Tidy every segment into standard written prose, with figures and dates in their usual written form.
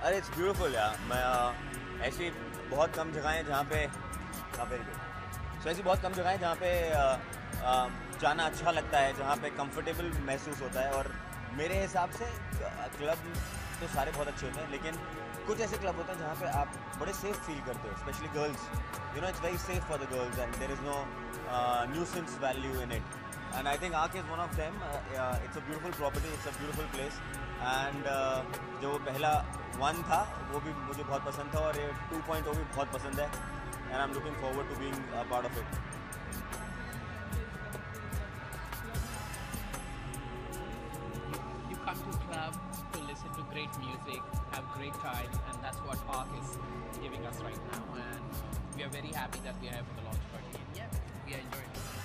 अरे it's beautiful यार। मैं ऐसी बहुत कम जगह हैं जहाँ पे वेरी गुड। सो ऐसी बहुत कम जगह हैं जहाँ पे जाना अच्छा लगता है, जहाँ पे कंफर्टेबल महसूस होता है। और मेरे हिसाब से क्लब तो सारे बहुत अच्छे होते हैं, लेकिन कुछ ऐसे क्लब होते हैं जहाँ पे आप बड़े सेफ फील करते हो, specially girls. You know, it's very safe for the girls and there is no nuisance value in it. And I think Arc is one of them. It's a beautiful property, it's a beautiful place. And जो पहला 1 था वो भी मुझे बहुत पसंद था, और ये 2.0 भी बहुत पसंद है। And I am looking forward to being a part of it. You come to club to listen to great music, have great time, and that's what Park is giving us right now. And we are very happy that we are here for the launch party. And yeah, we are enjoying it.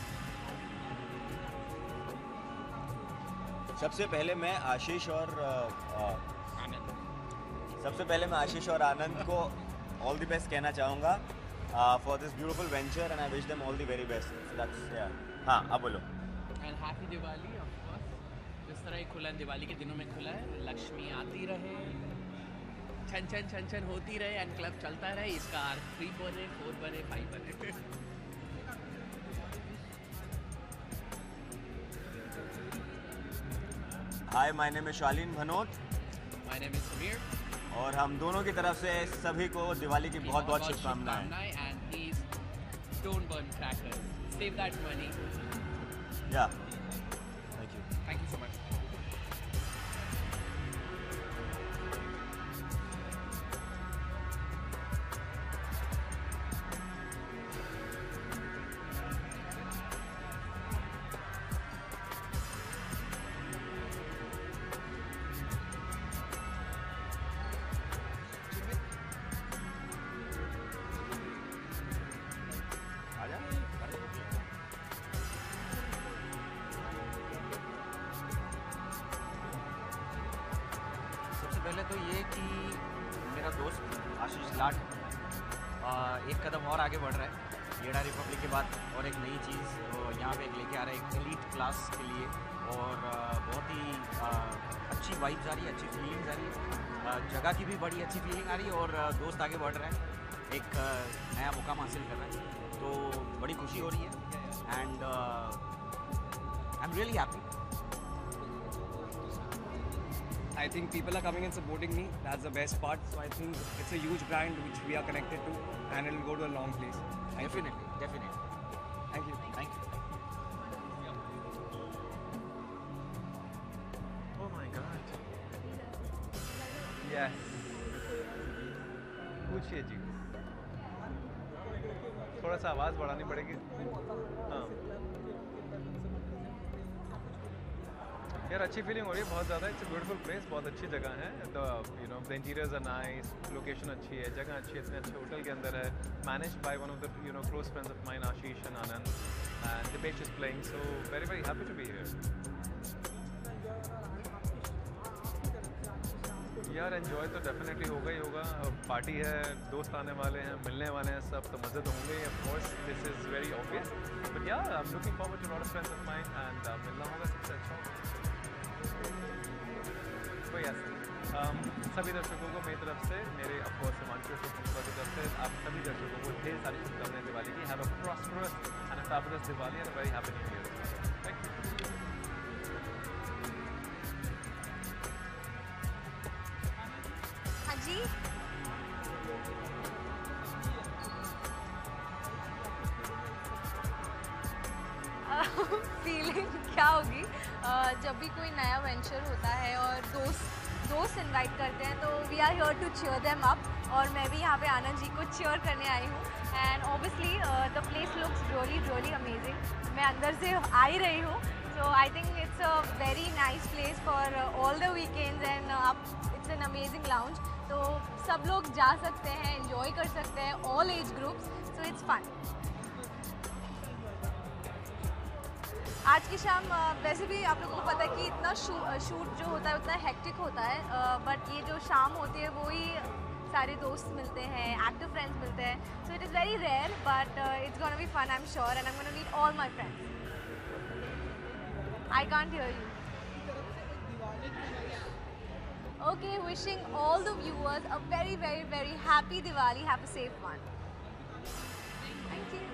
सबसे पहले मैं आशीष और आनंद, सबसे पहले मैं आशीष और आनंद को all the best कहना चाहूँगा for this beautiful venture, and I wish them all the very best. That's yeah. हाँ, अब बोलो। And happy Diwali of course. जिस तरह ये खुला दिवाली के दिनों में खुला है, लक्ष्मी आती रहे, छन छन छन छन होती रहे, एंड क्लब चलता रहे। इसका आर 3 बने, 4 बने, 5 बने। Hi, my name is Shaleen Bhanot, my name is Sameer, और हम दोनों की तरफ से सभी को दिवाली की बहुत बहुत शुभकामनाएं। And please don't burn crackers, save that money. Yeah, thank you so much. पहले तो ये कि मेरा दोस्त आशीष लाट एक कदम और आगे बढ़ रहा है येड़ा रिपब्लिक के बाद, और एक नई चीज़ यहाँ पे लेके आ रहा है, एक एलीट क्लास के लिए। और बहुत ही अच्छी वाइब्स आ रही है, अच्छी फीलिंग्स आ रही है, जगह की भी बड़ी अच्छी फीलिंग आ रही है, और दोस्त आगे बढ़ रहा है, एक नया मुकाम हासिल कर रहा है, तो बड़ी खुशी हो रही है। And I am really happy. I think people are coming and supporting me. That's the best part. So I think it's a huge brand which we are connected to, and it will go to a long place. Definitely. Thank you. Thank you. Oh my God. Yes. पूछिए जी। थोड़ा सा आवाज़ बढ़ानी पड़ेगी। हाँ। यार अच्छी feeling हो रही है बहुत ज़्यादा। इट्स अ ब्यूटीफुल प्लेस, बहुत अच्छी जगह है। तो the interiors are nice, location अच्छी है, जगह अच्छी है, इतने अच्छे होटल के अंदर है, managed by one of the close friends of mine, Ashish and Anand, and Deepesh is playing, so very very happy to be here. यार एंजॉय तो डेफिनेटली होगा ही होगा। पार्टी है, दोस्त आने वाले हैं, मिलने वाले हैं सब, तो मज़े तो होंगे of course, this is very obvious. But yeah I am looking forward to lot of friends of mine, and मिलना होगा सबसे अच्छा होगा। तो यस, सभी दर्शकों को मेरी तरफ से, मेरे ऑफकोर्स हिमांशु की तरफ से, आप सभी दर्शकों को ढेर सारी शुभकामनाएं दिवाली की। Have a prosperous and a fabulous Diwali and very happy new year. Thank you. हाँ जी, फीलिंग क्या होगी जब भी कोई नया वेंचर होता है और दोस्त इनवाइट करते हैं, तो we are here to cheer them up. और मैं भी यहाँ पे आनंद जी को चीयर करने आई हूँ, and obviously the place looks really amazing. मैं अंदर से आ ही रही हूँ, so I think it's a very nice place for all the weekends, and it's an amazing lounge. तो सब लोग जा सकते हैं, एंजॉय कर सकते हैं, all age groups, so it's fun. आज की शाम वैसे भी आप लोगों को पता है कि इतना शूट जो होता है उतना हेक्टिक होता है, बट ये जो शाम होती है वो ही सारे दोस्त मिलते हैं, एक्टिव फ्रेंड्स मिलते हैं, so it is very rare, but it's gonna be fun, I am sure, and I am gonna meet all my friends. I can't hear you. Okay, wishing all the viewers a very, very, very happy Diwali. Have a safe one. Thank you.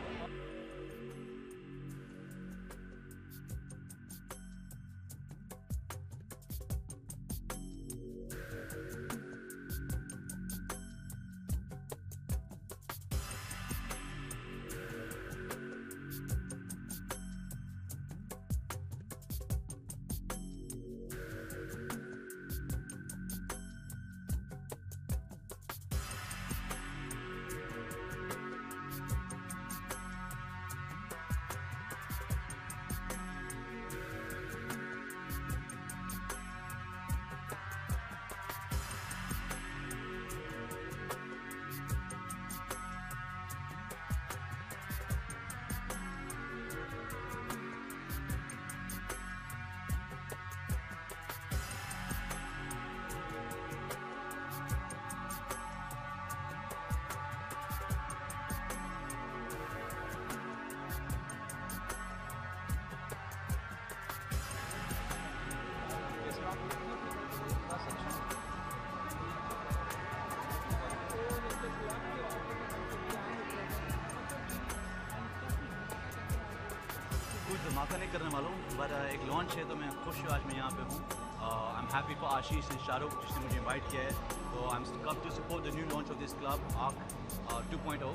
कुछ धमाका नहीं करने वाला हूँ but एक launch है तो मैं खुश हूँ आज मैं यहाँ पे हूँ I am happy for Ashish and Shahrukh जिसने मुझे इनवाइट किया है तो I am come to support the new launch of this club Arc 2.0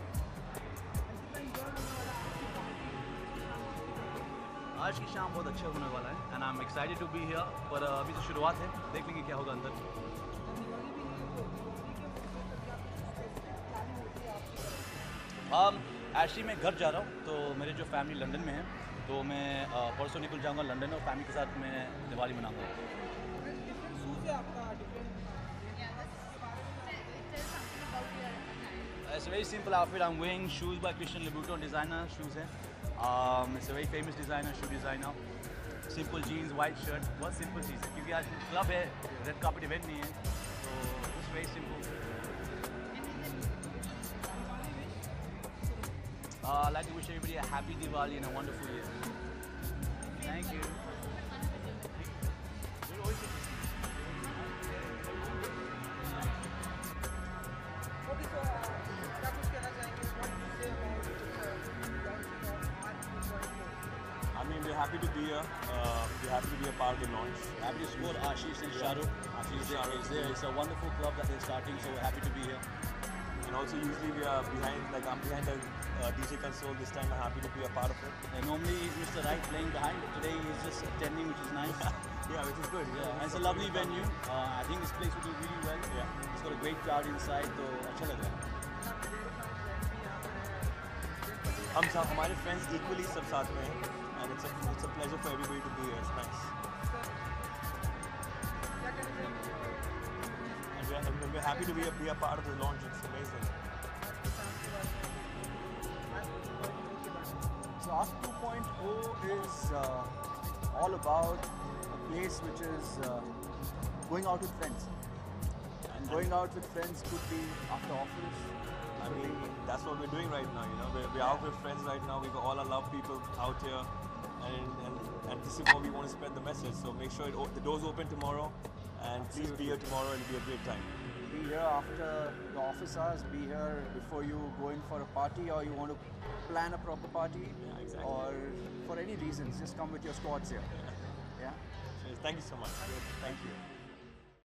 आज की शाम बहुत अच्छा होने वाला है and I am excited to be here पर अभी तो शुरुआत है देख लेंगे क्या होगा अंदर एक्चुअली मैं घर जा रहा हूँ तो मेरे जो फैमिली लंदन में है तो मैं परसों निकल जाऊँगा लंदन और फैमिली के साथ मैं Diwali मनाऊँगा It's a very simple outfit. I'm wearing shoes by Christian Louboutin designer shoes है. It's a very famous designer, shoe designer. Simple jeans, white shirt. बहुत simple चीज़ है क्योंकि आज क्लब है, red carpet event नहीं है, तो it's very simple. I'd like to wish everybody a happy Diwali and a wonderful year. Thank you. I mean, we're happy to be here. We're happy to be a part of the launch. Happy to support Ashish and Shahrukh. Ashish is there. It's a wonderful club that they're starting, so we're happy to be here. And also, usually we are behind, like I'm behind the DJ console. This time, I'm happy to be a part of it. And normally he's Mr. Right playing behind, but today he's just attending, which is nice. Yeah, which is good. Yeah, and it's a lovely venue. I think this place will do really well. Yeah. It's got a great crowd inside, so अच्छा लग रहा है. हम सब हमारे friends equally सब साथ में हैं, and it's a pleasure for everybody to be here. It's nice. And we're happy to be a part of the launch. It's amazing. So Arc 2.0 is all about a place which is going out with friends. And going out with friends could be after office. I mean, that's what we're doing right now, you know. We're out with friends right now. We've got all our love people out here. And this is what we want to spread the message. So make sure the doors open tomorrow. And please be here tomorrow. It'll be a great time. Be here after the office hours. Be here before you go in for a party or you want to plan a proper party. Yeah, exactly. Or for any reasons, just come with your squads here. Yeah? Thank you so much. Thank you.